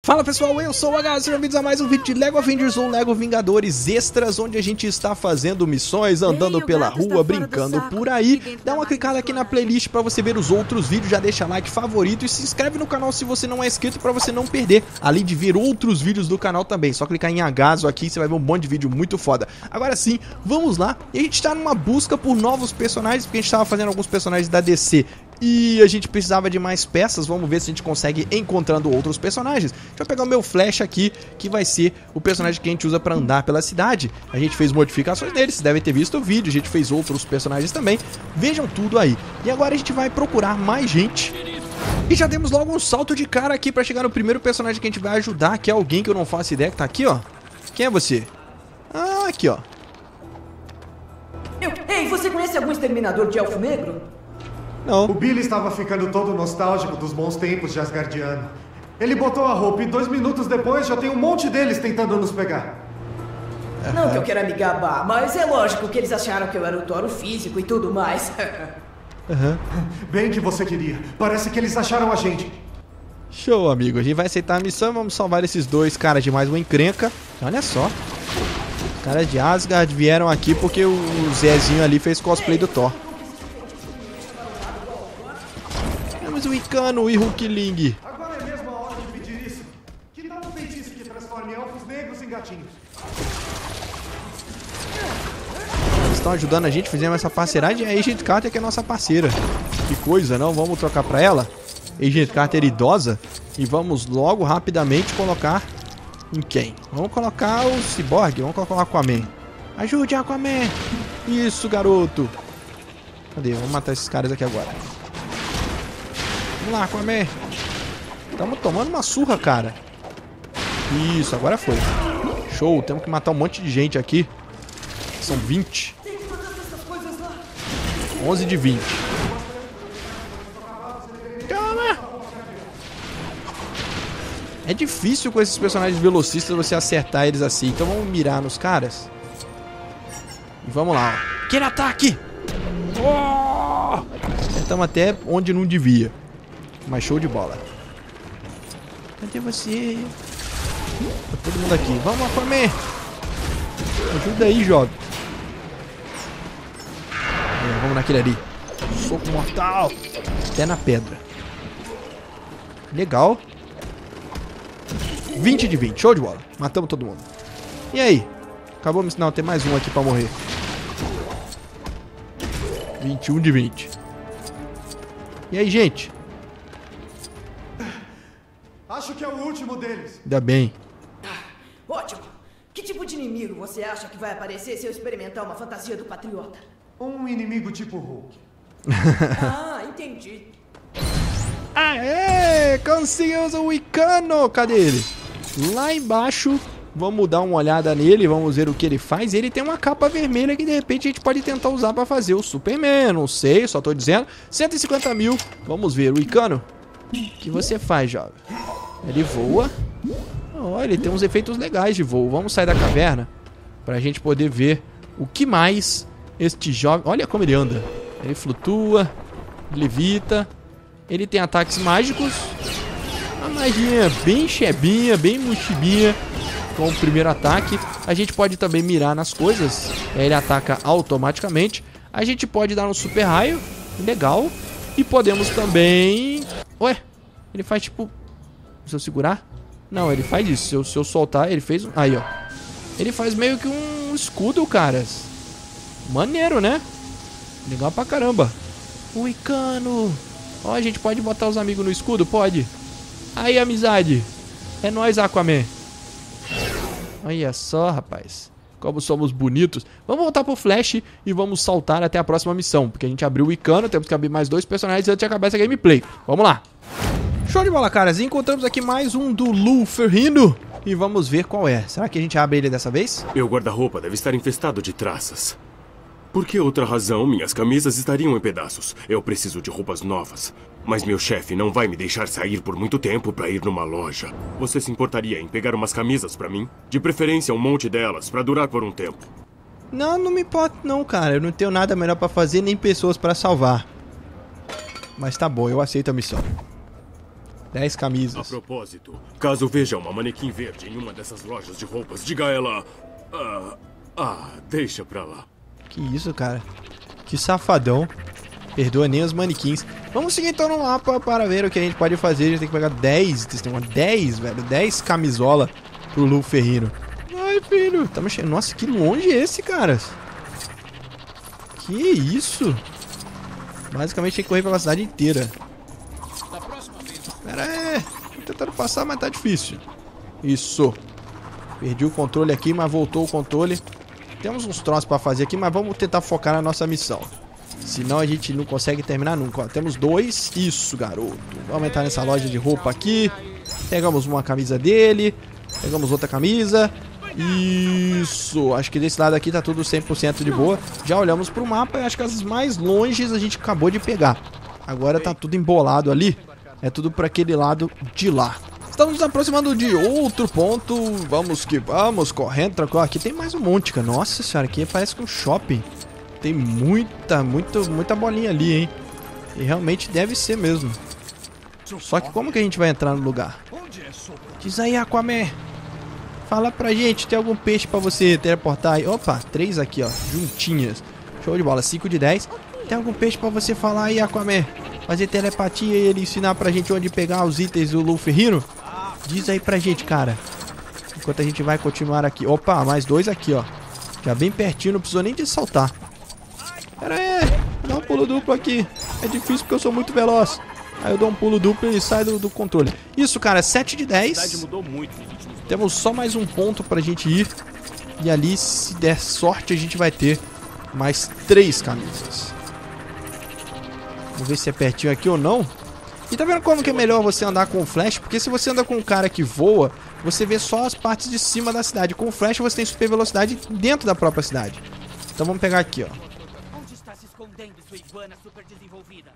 Fala pessoal, eu sou o H, sejam bem-vindos a mais um vídeo de Lego Avengers ou Lego Vingadores Extras, onde a gente está fazendo missões, andando pela rua, brincando por aí. Dá uma clicada aqui na playlist para você ver os outros vídeos, já deixa like, favorito e se inscreve no canal se você não é inscrito para você não perder, além de ver outros vídeos do canal também. Só clicar em Agazo aqui, você vai ver um monte de vídeo muito foda. Agora sim, vamos lá. E a gente está numa busca por novos personagens, porque a gente estava fazendo alguns personagens da DC e a gente precisava de mais peças. Vamos ver se a gente consegue encontrando outros personagens. Deixa eu pegar o meu Flash aqui, que vai ser o personagem que a gente usa pra andar pela cidade. A gente fez modificações dele, vocês devem ter visto o vídeo. A gente fez outros personagens também. Vejam tudo aí. E agora a gente vai procurar mais gente. E já demos logo um salto de cara aqui pra chegar no primeiro personagem que a gente vai ajudar, que é alguém que eu não faço ideia, que tá aqui, ó. Quem é você? Ah, aqui, ó. Ei, você conhece algum exterminador de elfo negro? Não. O Billy estava ficando todo nostálgico dos bons tempos de Asgardiano. Ele botou a roupa e 2 minutos depois já tem um monte deles tentando nos pegar. Não que eu queira me gabar, mas é lógico que eles acharam que eu era o Toro físico e tudo mais. Bem que você queria. Parece que eles acharam a gente. Show, amigo. A gente vai aceitar a missão e vamos salvar esses dois caras de mais uma encrenca. Olha só. Os caras de Asgard vieram aqui porque o Zezinho ali fez cosplay do Thor. Temos o Icano e Hulkling. Agora é mesmo a hora de pedir isso. Que tal um feitiço que transforme elfos negros em gatinhos? Eles estão ajudando a gente, fizemos essa parceiragem. A Agent Carter que é nossa parceira. Que coisa, não? Vamos trocar pra ela. Agent Carter idosa. E vamos logo, rapidamente, colocar em quem? Vamos colocar o Cyborg. Vamos colocar o Aquaman. Ajude, Aquaman. Isso, garoto. Cadê? Vamos matar esses caras aqui agora. Vamos lá, Aquaman. Estamos tomando uma surra, cara. Isso, agora foi. Show, temos que matar um monte de gente aqui. São 20. 11 de 20. Calma. É difícil com esses personagens velocistas você acertar eles assim. Então vamos mirar nos caras. E vamos lá. Aquele ataque. Oh! Acertamos até onde não devia. Mas show de bola. Cadê você? Tá todo mundo aqui. Vamos, Aquaman. Ajuda aí, jovem. Vamos naquele ali. Soco mortal. Até na pedra. Legal. 20 de 20. Show de bola. Matamos todo mundo. E aí? Acabou me ensinar. Tem mais um aqui pra morrer. 21 de 20. E aí, gente? Acho que é o último deles. Ainda bem. Ótimo. Que tipo de inimigo você acha que vai aparecer se eu experimentar uma fantasia do patriota? Um inimigo tipo Hulk. Ah, entendi. Aê! Conseguimos o Icano! Cadê ele? Lá embaixo. Vamos dar uma olhada nele, vamos ver o que ele faz. Ele tem uma capa vermelha que de repente a gente pode tentar usar pra fazer o Superman. Não sei, só tô dizendo. 150 mil. Vamos ver o Icano. O que você faz, jovem? Ele voa. Oh, ele tem uns efeitos legais de voo. Vamos sair da caverna pra gente poder ver o que mais este jovem... Olha como ele anda. Ele flutua, levita. Ele tem ataques mágicos. Uma magia bem chebinha, bem mochibinha. Com o primeiro ataque. A gente pode também mirar nas coisas. Ele ataca automaticamente. A gente pode dar um super raio. Legal. E podemos também... Ué, ele faz tipo... Se eu segurar? Não, ele faz isso. Se eu soltar, ele fez... Aí, ó. Ele faz meio que um escudo, caras. Maneiro, né? Legal pra caramba. O Icano. Ó, a gente pode botar os amigos no escudo? Pode. Aí, amizade. É nóis, Aquaman. Olha só, rapaz. Como somos bonitos. Vamos voltar pro Flash e vamos saltar até a próxima missão. Porque a gente abriu o Icano, temos que abrir mais 2 personagens antes de acabar essa gameplay. Vamos lá. Show de bola, caras. E encontramos aqui mais um do Lou Ferrino. E vamos ver qual é. Será que a gente abre ele dessa vez? Meu guarda-roupa deve estar infestado de traças. Por que outra razão minhas camisas estariam em pedaços? Eu preciso de roupas novas. Mas meu chefe não vai me deixar sair por muito tempo para ir numa loja. Você se importaria em pegar umas camisas para mim? De preferência um monte delas, para durar por um tempo. Não, não me importa não, cara. Eu não tenho nada melhor pra fazer, nem pessoas pra salvar. Mas tá bom, eu aceito a missão. 10 A camisas. propósito, caso veja uma manequim verde em uma dessas lojas de roupas, diga a ela... deixa pra lá. Que isso, cara? Que safadão. Perdoa nem os manequins. Vamos seguir então no mapa para ver o que a gente pode fazer. A gente tem que pegar 10, tem 10, velho. 10 camisola pro Lu Ferrino. Ai, filho. Estamos chegando. Nossa, que longe é esse, cara? Que isso? Basicamente tem que correr pela cidade inteira. Pera aí. Tô tentando passar, mas tá difícil. Isso. Perdi o controle aqui, mas voltou o controle. Temos uns troços pra fazer aqui, mas vamos tentar focar na nossa missão. Senão a gente não consegue terminar nunca. Ó, temos 2. Isso, garoto. Vamos entrar nessa loja de roupa aqui. Pegamos uma camisa dele. Pegamos outra camisa. Isso. Acho que desse lado aqui tá tudo 100% de boa. Já olhamos pro mapa e acho que as mais longes a gente acabou de pegar. Agora tá tudo embolado ali. É tudo pra aquele lado de lá. Estamos nos aproximando de outro ponto. Vamos que vamos. Correndo, tranquilo. Aqui tem mais um monte, cara. Nossa senhora, aqui parece que um shopping. Tem muita bolinha ali, hein? E realmente deve ser mesmo. Só que como que a gente vai entrar no lugar? Diz aí, Aquaman. Fala pra gente, tem algum peixe pra você teleportar aí? Opa, 3 aqui, ó, juntinhas. Show de bola, 5 de 10. Tem algum peixe pra você falar aí, Aquaman? Fazer telepatia e ele ensinar pra gente onde pegar os itens do Lu Ferrino? Diz aí pra gente, cara. Enquanto a gente vai continuar aqui. Opa, mais 2 aqui, ó. Já bem pertinho, não precisou nem de saltar. Pera aí, dá um pulo duplo aqui. É difícil porque eu sou muito veloz. Aí eu dou um pulo duplo e sai do controle. Isso, cara, 7 de 10. Temos só mais um ponto pra gente ir. E ali, se der sorte, a gente vai ter mais 3 camisas. Vamos ver se é pertinho aqui ou não. E tá vendo como que é melhor você andar com o flash? Porque se você anda com um cara que voa, você vê só as partes de cima da cidade. Com o flash você tem super velocidade dentro da própria cidade. Então vamos pegar aqui, ó. Onde está se escondendo sua iguana super desenvolvida?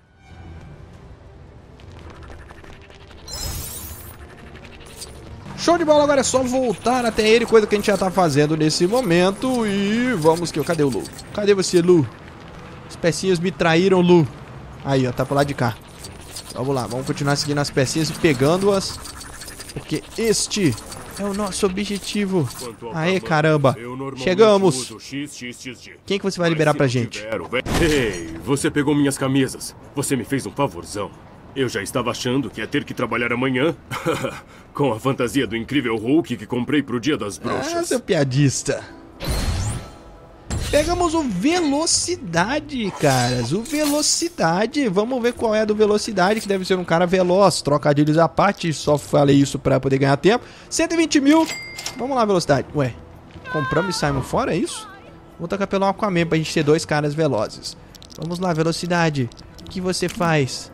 Show de bola, agora é só voltar até ele, coisa que a gente já tá fazendo nesse momento. E vamos que... Cadê o Lu? Cadê você, Lu? As pecinhas me traíram, Lu. Aí, ó, tá pro lado de cá. Vamos lá, vamos continuar seguindo as pecinhas e pegando-as. Porque este é o nosso objetivo. Aê, caramba. Chegamos. Quem que você vai liberar pra gente? Ei, você pegou minhas camisas. Você me fez um favorzão. Eu já estava achando que ia ter que trabalhar amanhã. Com a fantasia do incrível Hulk que comprei pro Dia das Bruxas. Ah, seu piadista. Pegamos o Velocidade, caras. O Velocidade. Vamos ver qual é a do Velocidade, que deve ser um cara veloz. Trocadilhos à parte, só falei isso pra poder ganhar tempo. 120 mil. Vamos lá, Velocidade. Ué, compramos e saímos fora, é isso? Vou tacar pelo Aquaman pra gente ter 2 caras velozes. Vamos lá, Velocidade. O que você faz?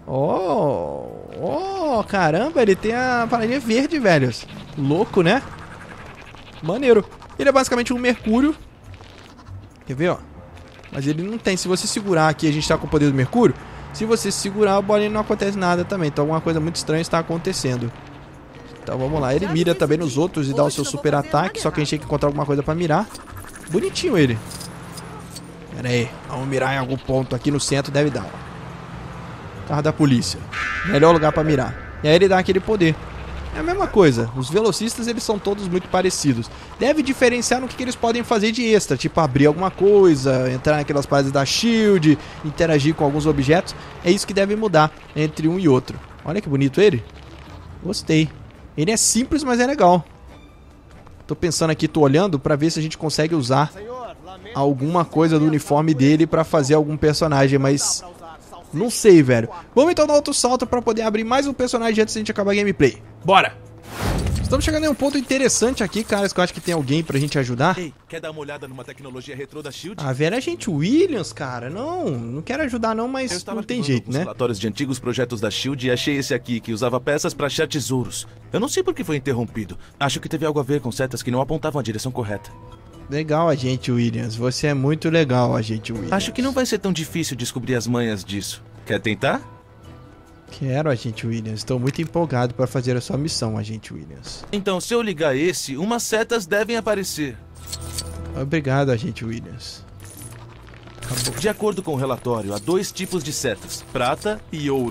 Oh, caramba, ele tem a paradinha verde, velhos. Louco, né? Maneiro. Ele é basicamente um Mercúrio. Quer ver, ó? Mas ele não tem. Se você segurar aqui, a gente tá com o poder do Mercúrio. Se você segurar, a bolinha não acontece nada também. Então alguma coisa muito estranha está acontecendo. Então vamos lá. Ele mira também nos outros e dá o seu super ataque. Só que a gente tem que encontrar alguma coisa pra mirar. Bonitinho ele. Pera aí. Vamos mirar em algum ponto aqui no centro. Deve dar, ó. Carro da polícia. Melhor lugar pra mirar. E aí ele dá aquele poder. É a mesma coisa. Os velocistas, eles são todos muito parecidos. Deve diferenciar no que eles podem fazer de extra. Tipo, abrir alguma coisa, entrar naquelas paradas da SHIELD, interagir com alguns objetos. É isso que deve mudar entre um e outro. Olha que bonito ele. Gostei. Ele é simples, mas é legal. Tô pensando aqui, tô olhando pra ver se a gente consegue usar alguma coisa do uniforme dele pra fazer algum personagem, mas... não sei, velho. Vamos então dar outro salto pra poder abrir mais um personagem antes de a gente acabar a gameplay. Bora! Estamos chegando em um ponto interessante aqui, caras, que eu acho que tem alguém pra gente ajudar. Ei, quer dar uma olhada numa tecnologia retrô da SHIELD? A velha gente Williams, cara. Não quero ajudar não, mas não tem jeito, né? Relatórios de antigos projetos da SHIELD e achei esse aqui, que usava peças pra achar tesouros. Eu não sei por que foi interrompido. Acho que teve algo a ver com setas que não apontavam a direção correta. Legal, agente Williams. Você é muito legal, agente Williams. Acho que não vai ser tão difícil descobrir as manhas disso. Quer tentar? Quero, agente Williams. Estou muito empolgado para fazer a sua missão, agente Williams. Então, se eu ligar esse, umas setas devem aparecer. Obrigado, agente Williams. De acordo com o relatório, há 2 tipos de setas, prata e ouro.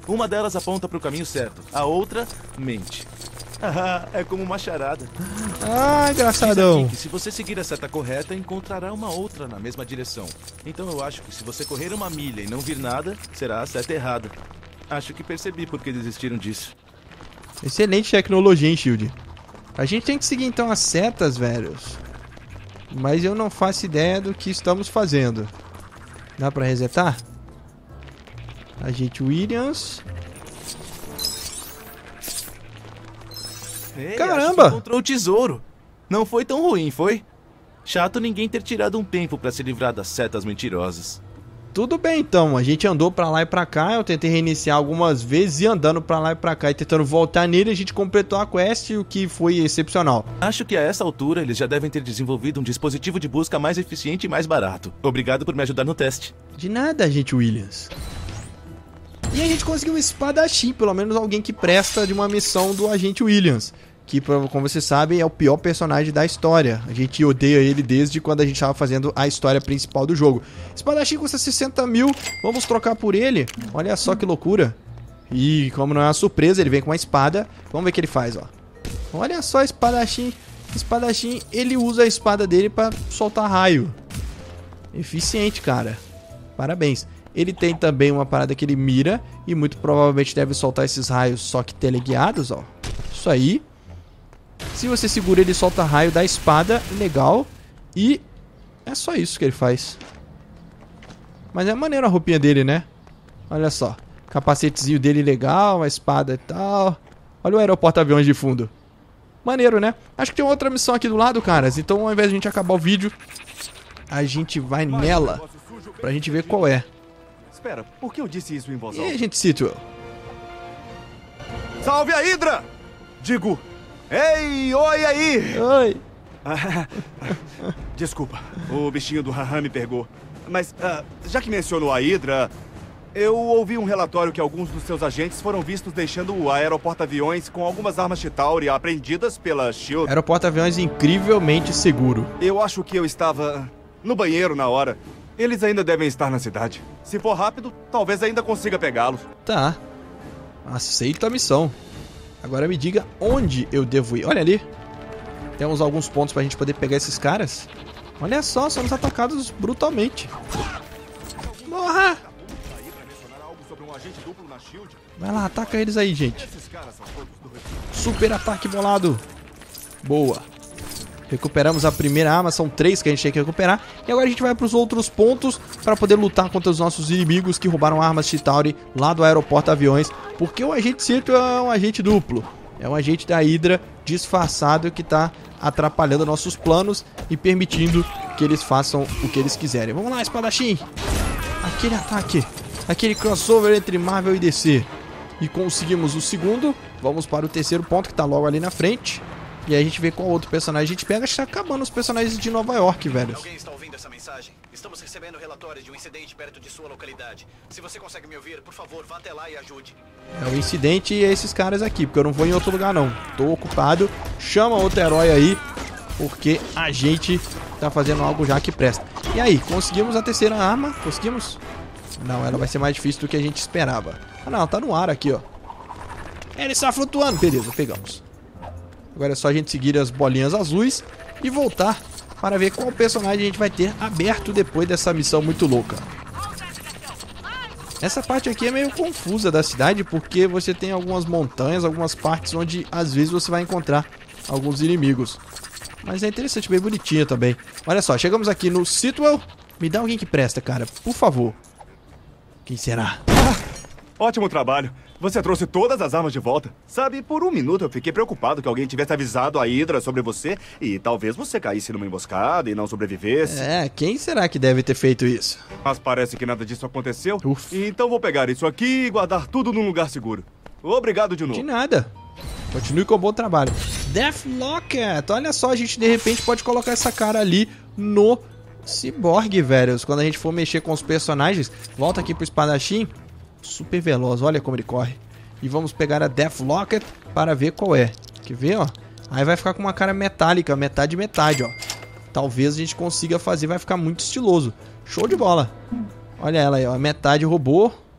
Uma delas aponta para o caminho certo, a outra mente. Ah, é como uma charada. Ah, Diz engraçadão. aqui que se você seguir a seta correta, encontrará uma outra na mesma direção. Então eu acho que se você correr 1 milha e não vir nada, será a seta errada. Acho que percebi por que desistiram disso. Excelente tecnologia, hein, Shield? A gente tem que seguir então as setas, velhos. Mas eu não faço ideia do que estamos fazendo. Dá pra resetar? Agente Williams. Ei, Caramba! acho que encontrou o tesouro. Não foi tão ruim, foi? Chato ninguém ter tirado um tempo pra se livrar das setas mentirosas. Tudo bem então, a gente andou pra lá e pra cá, eu tentei reiniciar algumas vezes e andando pra lá e pra cá e tentando voltar nele, a gente completou a quest, o que foi excepcional. Acho que a essa altura eles já devem ter desenvolvido um dispositivo de busca mais eficiente e mais barato. Obrigado por me ajudar no teste. De nada, agente Williams. E a gente conseguiu um espadachim, pelo menos alguém que presta de uma missão do agente Williams. Que, como vocês sabem, é o pior personagem da história. A gente odeia ele desde quando a gente estava fazendo a história principal do jogo. Espadachim custa 60 mil, vamos trocar por ele. Olha só que loucura. E como não é uma surpresa, ele vem com uma espada. Vamos ver o que ele faz, ó. Olha só, espadachim. Espadachim, ele usa a espada dele para soltar raio. Eficiente, cara. Parabéns. Ele tem também uma parada que ele mira e muito provavelmente deve soltar esses raios só que teleguiados, ó. Isso aí. Se você segura, ele solta raio da espada, legal. E é só isso que ele faz. Mas é maneiro a roupinha dele, né? Olha só. Capacetezinho dele legal, a espada e tal. Olha o aeroporto-aviões de fundo. Maneiro, né? Acho que tem outra missão aqui do lado, caras. Então ao invés de a gente acabar o vídeo, a gente vai nela pra gente ver qual é. Espera, por que eu disse isso em voz E alta? aí, agente Sitwell? Salve a Hydra! Digo, ei, oi aí! Oi. Desculpa, o bichinho do Haha me pegou. Mas, já que mencionou a Hydra, eu ouvi um relatório que alguns dos seus agentes foram vistos deixando o aeroporto-aviões com algumas armas Chitauri apreendidas pela SHIELD. Aeroporto-aviões incrivelmente seguro. Eu acho que eu estava no banheiro na hora. Eles ainda devem estar na cidade. Se for rápido, talvez ainda consiga pegá-los. Tá. Aceito a missão. Agora me diga onde eu devo ir. Olha ali. Temos alguns pontos pra gente poder pegar esses caras. Olha só, somos atacados brutalmente. Morra! Vai lá, ataca eles aí, gente. Super ataque bolado. Boa. Recuperamos a primeira arma, são 3 que a gente tem que recuperar. E agora a gente vai para os outros pontos para poder lutar contra os nossos inimigos que roubaram armas Chitauri lá do aeroporto-aviões. Porque o agente Sitwell é um agente duplo. É um agente da Hydra disfarçado que está atrapalhando nossos planos e permitindo que eles façam o que eles quiserem. Vamos lá, espadachim! Aquele ataque, aquele crossover entre Marvel e DC. E conseguimos o segundo. Vamos para o terceiro ponto que está logo ali na frente. E aí a gente vê qual outro personagem a gente pega. Acho que tá acabando os personagens de Nova York, velho. Alguém está ouvindo essa mensagem? Estamos recebendo relatórios de um incidente perto de sua localidade. Se você consegue me ouvir, por favor, vá até lá e ajude. É o incidente e esses caras aqui, porque eu não vou em outro lugar não. Tô ocupado. Chama outro herói aí, porque a gente tá fazendo algo já que presta. E aí, conseguimos a terceira arma? Conseguimos? Não, ela vai ser mais difícil do que a gente esperava. Ah não, tá no ar aqui, ó. Ele está flutuando. Beleza, pegamos. Agora é só a gente seguir as bolinhas azuis e voltar para ver qual personagem a gente vai ter aberto depois dessa missão muito louca. Essa parte aqui é meio confusa da cidade porque você tem algumas montanhas, algumas partes onde às vezes você vai encontrar alguns inimigos. Mas é interessante, bem bonitinha também. Olha só, chegamos aqui no Sitwell. Me dá alguém que presta, cara, por favor. Quem será? Ótimo trabalho. Você trouxe todas as armas de volta. Sabe, por um minuto eu fiquei preocupado que alguém tivesse avisado a Hydra sobre você e talvez você caísse numa emboscada e não sobrevivesse. É, quem será que deve ter feito isso? Mas parece que nada disso aconteceu. Uf. Então vou pegar isso aqui e guardar tudo num lugar seguro. Obrigado de novo. De nada. Continue com o bom trabalho. Deathlocket. Olha só, a gente de repente pode colocar essa cara ali no Cyborg, velho. Quando a gente for mexer com os personagens. Volta aqui pro espadachim. Super veloz, olha como ele corre. E vamos pegar a Deathlocket para ver qual é. Quer ver, ó? Aí vai ficar com uma cara metálica, metade, ó. Talvez a gente consiga fazer, vai ficar muito estiloso. Show de bola. Olha ela aí, ó, metade robô,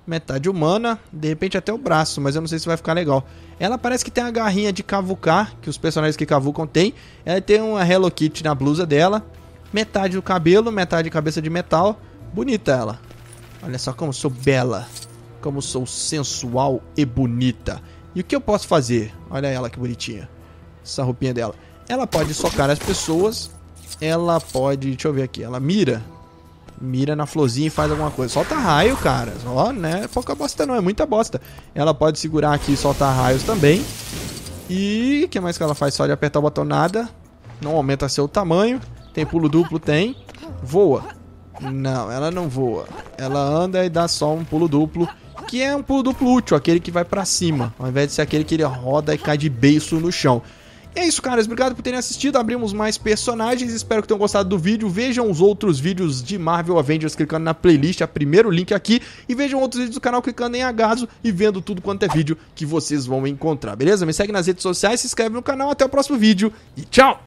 metade humana, de repente até o braço, mas eu não sei se vai ficar legal. Ela parece que tem a garrinha de cavucar, que os personagens que cavucam têm. Ela tem uma Hello Kitty na blusa dela. Metade do cabelo, metade de cabeça de metal. Bonita ela. Olha só como sou bela. Como sou sensual e bonita. E o que eu posso fazer? Olha ela que bonitinha. Essa roupinha dela. Ela pode socar as pessoas. Ela pode... Deixa eu ver aqui. Ela mira. Mira na florzinha e faz alguma coisa. Solta raio, cara. Ó, né? Pouca bosta não, é muita bosta. Ela pode segurar aqui e soltar raios também. E o que mais que ela faz? Só de apertar o botão nada. Não aumenta seu tamanho. Tem pulo duplo? Tem. Voa. Não, ela não voa. Ela anda e dá só um pulo duplo. Que é um pulo duplo útil, aquele que vai pra cima. Ao invés de ser aquele que ele roda e cai de beiço no chão. E é isso, caras. Obrigado por terem assistido. Abrimos mais personagens. Espero que tenham gostado do vídeo. Vejam os outros vídeos de Marvel Avengers clicando na playlist. É o primeiro link aqui. E vejam outros vídeos do canal clicando em Agazo e vendo tudo quanto é vídeo que vocês vão encontrar. Beleza? Me segue nas redes sociais, se inscreve no canal. Até o próximo vídeo. E tchau!